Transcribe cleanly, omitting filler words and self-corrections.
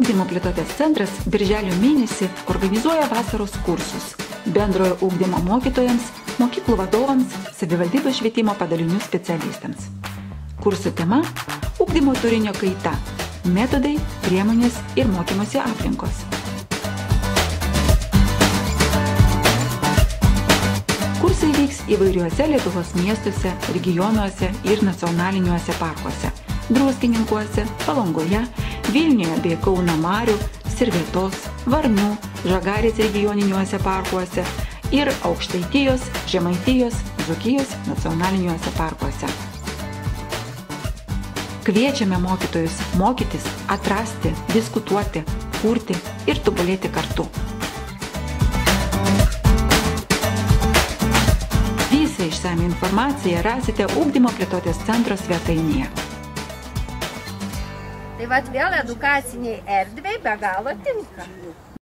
Ugdymo plėtotės centras birželio mėnesį organizuoja vasaros kursus bendrojo ugdymo mokytojams, mokyklų vadovams, savivaldybių švietimo padalinių specialistams. Kursų tema – ugdymo turinio kaita, metodai, priemonės ir mokymosi aplinkos. Kursai vyks įvairiuose Lietuvos miestuose, regionuose ir nacionaliniuose parkuose – Druskininkuose, Palangoje, Vilniuje bei Kauno Marių, Sirvėtos, Varnių, Žagarės regioniniuose parkuose ir Aukštaitijos, Žemaitijos, Dzūkijos nacionaliniuose parkuose. Kviečiame mokytojus mokytis, atrasti, diskutuoti, kurti ir tobulėti kartu. Visą išsamią informaciją rasite Ugdymo plėtotės centro svetainėje. Tai vat vėl edukaciniai erdvei be galo tinka.